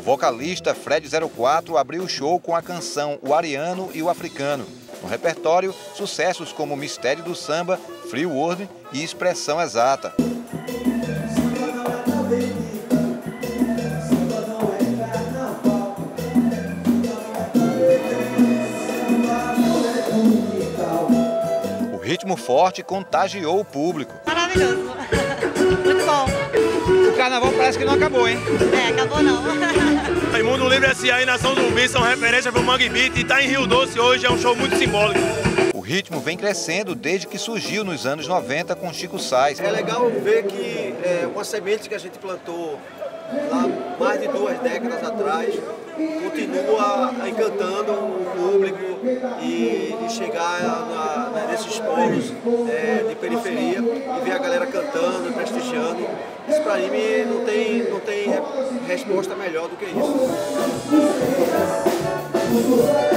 vocalista Fred04 abriu o show com a canção O Ariano e o Africano. No repertório, sucessos como Mistério do Samba, Free World e Expressão Exata. O ritmo forte contagiou o público. Maravilhoso, muito bom. O carnaval parece que não acabou, hein? Acabou não. Mundo Livre S.A. e Nação Zumbi são referência para o Mangue Beat e estar em Rio Doce hoje é um show muito simbólico. O ritmo vem crescendo desde que surgiu nos anos 90 com Chico Sainz. É legal ver que uma semente que a gente plantou lá mais de 2 décadas atrás continua encantando o público e chegar nesses polos de periferia e ver a galera cantando, prestigiando. Isso para mim não tem resposta melhor do que isso.